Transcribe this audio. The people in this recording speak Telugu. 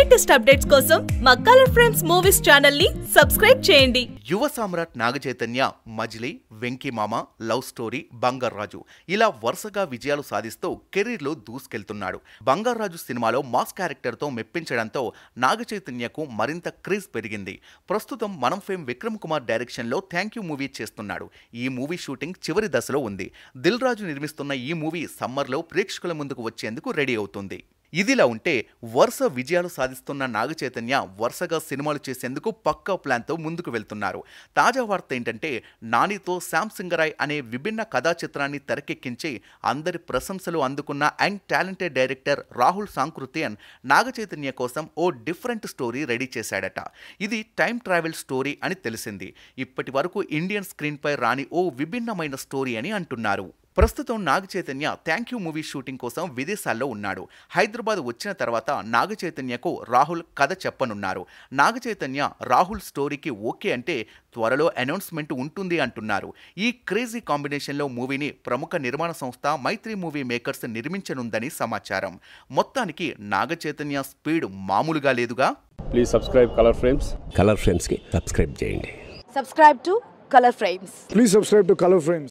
లేటెస్ట్ అప్డేట్స్ కోసం మా కలర్ ఫ్రెండ్స్ మూవీస్ ఛానల్ ని సబ్స్క్రైబ్ చేయండి. యువ సామ్రాట్ నాగ చైతన్య మజిలీ, వెంకీ మామ, లవ్ స్టోరీ, బంగారాజు ఇలా వరుసగా విజయాలు సాధిస్తూ కెరీర్లో దూసుకెళ్తున్నాడు. బంగారాజు సినిమాలో మాస్ క్యారెక్టర్తో మెప్పించడంతో నాగ చైతన్యకు మరింత క్రేజ్ పెరిగింది. ప్రస్తుతం మనం ఫేమ్ విక్రమ్ కుమార్ డైరెక్షన్లో థ్యాంక్ యూ మూవీ చేస్తున్నాడు. ఈ మూవీ షూటింగ్ చివరి దశలో ఉంది. దిల్ రాజు నిర్మిస్తున్న ఈ మూవీ సమ్మర్లో ప్రేక్షకుల ముందుకు వచ్చేందుకు రెడీ అవుతుంది. ఇదిలా ఉంటే వరుస విజయాలు సాధిస్తున్న నాగ చైతన్య వరుసగా సినిమాలు చేసేందుకు పక్కా ప్లాన్తో ముందుకు వెళ్తున్నారు. తాజా వార్త ఏంటంటే నానితో శ్యామ్ సింగరాయ్ అనే విభిన్న కథా చిత్రాన్ని తెరకెక్కించి అందరి ప్రశంసలు అందుకున్న young talented director Rahul Sankrityan Naga Chaitanya కోసం ఓ డిఫరెంట్ స్టోరీ రెడీ చేశాడట. ఇది టైం ట్రావెల్ స్టోరీ అని తెలిసింది. ఇప్పటి వరకు ఇండియన్ స్క్రీన్పై రాని ఓ విభిన్నమైన స్టోరీ అని అంటున్నారు. ప్రస్తుతం Naga Chaitanya thank you movie shooting కోసం విదేశాల్లో ఉన్నాడు. హైదరాబాద్ వచ్చిన తర్వాత నాగ చైతన్యకు రాహుల్ కథ చెప్పనున్నారు. నాగ చైతన్య రాహుల్ స్టోరీకి ఓకే అంటే త్వరలో అనౌన్స్మెంట్ ఉంటుంది అంటున్నారు. ఈ క్రేజీ కాంబినేషన్లో మూవీని ప్రముఖ నిర్మాణ సంస్థ మైత్రి మూవీ మేకర్స్ నిర్మించనుందని సమాచారం. మొత్తానికి నాగ చైతన్య స్పీడ్ మామూలుగా లేదుగా. Please subscribe colour frames. Colour frames కి సబ్స్క్రైబ్ చేయండి. Subscribe to Color Frames. Please subscribe to Color Frames.